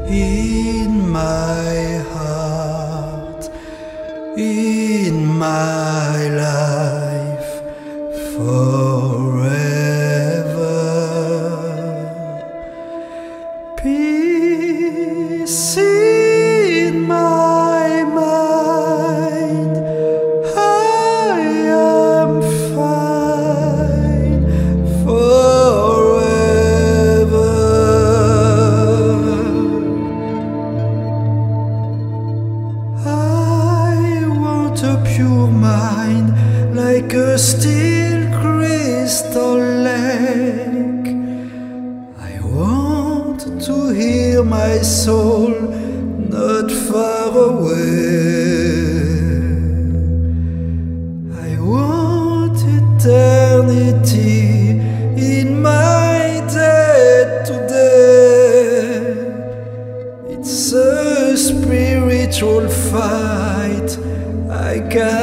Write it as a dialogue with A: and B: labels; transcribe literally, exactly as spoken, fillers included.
A: in my heart, in my life forever. Peace in my mind, I am fine forever. I want a pure mind like a still crystal lake. I want to hear my soul not far away. I want eternity in my day today. It's a spiritual fight I can't